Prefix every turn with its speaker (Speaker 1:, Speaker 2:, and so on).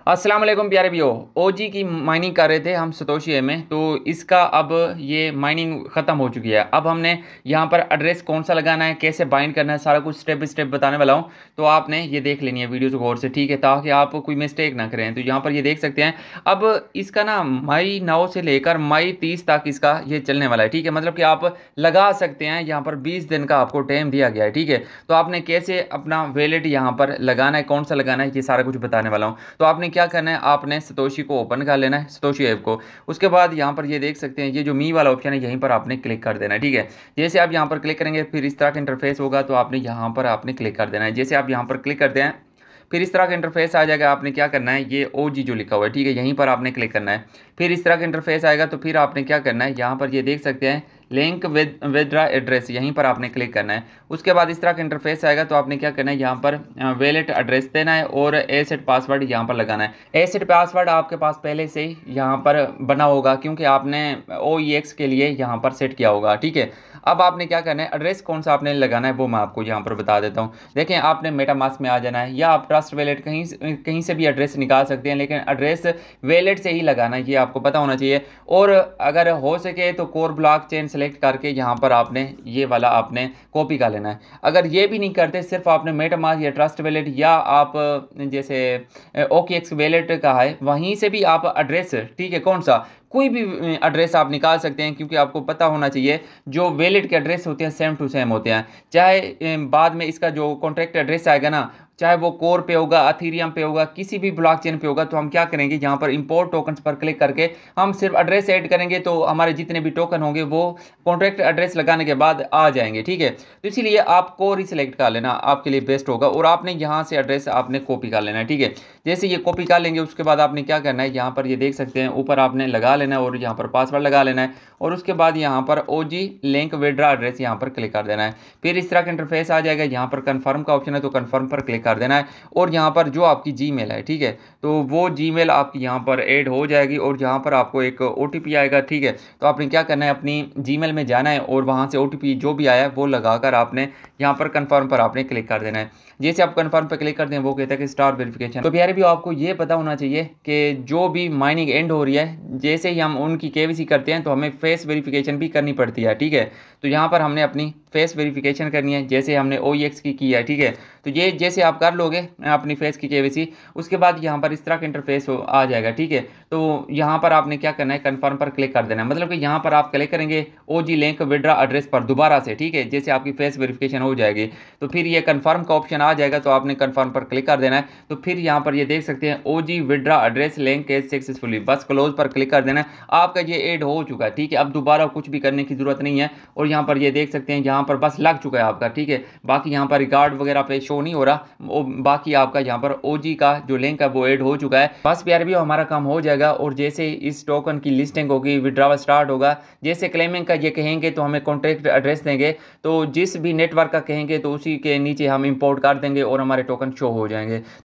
Speaker 1: अस्सलाम वालेकुम प्यारे भाइयों। ओजी की माइनिंग कर रहे थे हम सतोशी में, तो इसका अब ये माइनिंग ख़त्म हो चुकी है। अब हमने यहाँ पर एड्रेस कौन सा लगाना है, कैसे बाइंड करना है, सारा कुछ स्टेप बाय स्टेप बताने वाला हूँ। तो आपने ये देख लेनी है वीडियो को गौर से, ठीक है, ताकि आप कोई मिस्टेक ना करें। तो यहाँ पर ये देख सकते हैं। अब इसका ना मई 9 से लेकर मई 30 तक इसका ये चलने वाला है, ठीक है। मतलब कि आप लगा सकते हैं, यहाँ पर 20 दिन का आपको टाइम दिया गया है, ठीक है। तो आपने कैसे अपना वैलेट यहाँ पर लगाना है, कौन सा लगाना है, ये सारा कुछ बताने वाला हूँ। तो आपने क्या करना है, आपने सतोशी को ओपन कर लेना है, सतोशी ऐप को। उसके बाद यहाँ पर ये देख सकते हैं, ये जो मी वाला ऑप्शन है यहीं पर आपने क्लिक कर देना है, ठीक है। जैसे आप यहाँ पर क्लिक करेंगे फिर इस तरह का इंटरफेस होगा, तो आपने यहाँ पर आपने क्लिक कर देना है। जैसे आप यहाँ पर क्लिक करते हैं फिर इस तरह का इंटरफेस आ जाएगा। आपने क्या करना है, ये ओजी जो लिखा हुआ है, ठीक है, यहीं पर आपने क्लिक करना है। फिर इस तरह का इंटरफेस आएगा, तो फिर आपने क्या करना है, यहाँ पर ये देख सकते हैं लिंक विदड्रा एड्रेस, यहीं पर आपने क्लिक करना है। उसके बाद इस तरह का इंटरफेस आएगा, तो आपने क्या करना है, यहाँ पर वैलेट एड्रेस देना है और एसेट पासवर्ड यहाँ पर लगाना है। एसेट पासवर्ड आपके पास पहले से ही यहाँ पर बना होगा, क्योंकि आपने OEX के लिए यहाँ पर सेट किया होगा, ठीक है। अब आपने क्या करना है, एड्रेस कौन सा आपने लगाना है वो मैं आपको यहाँ पर बता देता हूँ। देखें, आपने मेटामास्क में आ जाना है, या आप ट्रस्ट वैलेट कहीं से भी एड्रेस निकाल सकते हैं, लेकिन एड्रेस वैलेट से ही लगाना है, ये आपको पता होना चाहिए। और अगर हो सके तो कोर ब्लॉक चेन सेलेक्ट करके यहाँ पर आपने ये वाला आपने कॉपी कर लेना है। अगर ये भी नहीं करते, सिर्फ आपने मेटामास्क या ट्रस्ट वैलेट या आप जैसे OKX वैलेट का है, वहीं से भी आप एड्रेस, ठीक है, कौन सा कोई भी एड्रेस आप निकाल सकते हैं, क्योंकि आपको पता होना चाहिए जो वैलेट के एड्रेस होते हैं सेम टू सेम होते हैं। चाहे बाद में इसका जो कॉन्ट्रैक्ट एड्रेस आएगा ना, चाहे वो कोर पे होगा, अथीरियम पे होगा, किसी भी ब्लॉकचेन पे होगा, तो हम क्या करेंगे, यहाँ पर इंपोर्ट टोकन्स पर क्लिक करके हम सिर्फ एड्रेस ऐड करेंगे, तो हमारे जितने भी टोकन होंगे वो कॉन्ट्रैक्ट एड्रेस लगाने के बाद आ जाएंगे, ठीक है। तो इसीलिए आप कोर ही सिलेक्ट कर लेना, आपके लिए बेस्ट होगा। और आपने यहाँ से एड्रेस आपने कॉपी कर लेना है, ठीक है। जैसे ये कॉपी कर लेंगे, उसके बाद आपने क्या करना है, यहाँ पर ये देख सकते हैं ऊपर आपने लगा लेना है और यहाँ पर पासवर्ड लगा लेना है। और उसके बाद यहाँ पर ओजी लिंक विड्रा एड्रेस यहाँ पर क्लिक कर देना है। फिर इस तरह का इंटरफेस आ जाएगा, यहाँ पर कन्फर्म का ऑप्शन है, तो कन्फर्म पर क्लिक कर देना है। और यहाँ पर जो आपकी जीमेल है, ठीक है, तो वो जीमेल आपकी यहाँ पर ऐड हो जाएगी और यहाँ पर आपको एक OTP आएगा, ठीक है। तो आपने क्या करना है, अपनी जीमेल में जाना है और वहाँ से OTP जो भी आया है वो लगाकर आपने यहाँ पर कन्फर्म पर आपने क्लिक कर देना है। जैसे आप कन्फर्म पर क्लिक करते हैं, वो कहता है कि स्टार वेरिफिकेशन। तो प्यारे भी आपको ये पता होना चाहिए कि जो भी माइनिंग एंड हो रही है, जैसे ही हम उनकी KYC करते हैं तो हमें फेस वेरिफिकेशन भी करनी पड़ती है, ठीक है। तो यहाँ पर हमने अपनी फेस वेरिफिकेशन करनी है, जैसे हमने OEX की है, ठीक है। तो ये जैसे आप कर लोगे अपनी फेस की KYC, उसके बाद यहाँ पर इस तरह का इंटरफेस आ जाएगा, ठीक है। तो यहाँ पर आपने क्या करना है, कन्फर्म पर क्लिक कर देना है। मतलब कि यहाँ पर आप क्लिक करेंगे OG लिंक विड्रा एड्रेस पर दोबारा से, ठीक है, जैसे आपकी फेस वेरिफिकेशन हो जाएगी। तो फिर ये कन्फर्म का ऑप्शन आ जाएगा, तो आपने कन्फर्म पर क्लिक कर देना है। तो फिर यहाँ पर ये देख सकते हैं OG withdraw address link is successfully, बस क्लोज पर क्लिक कर देना है। आपका ये ऐड हो चुका है, ठीक है। अब दोबारा कुछ भी करने की जरूरत नहीं है। और यहाँ पर ये देख सकते हैं, यहाँ पर बस लग चुका है आपका, ठीक है। बाकी यहाँ पर रिकॉर्ड वगैरह पे शो नहीं हो रहा, बाकी आपका यहाँ पर OG का जो लिंक है वो ऐड हो चुका है। बस प्यारे भी हमारा काम हो जाएगा। और जैसे इस टोकन की लिस्टिंग होगी, विड्रॉवल स्टार्ट होगा, जैसे क्लेमिंग का ये कहेंगे तो हमें कॉन्ट्रैक्ट एड्रेस देंगे, तो जिस भी नेटवर्क का कहेंगे तो उसी के नीचे हम इंपोर्ट कर देंगे और हमारे टोकन शो हो जाएंगे।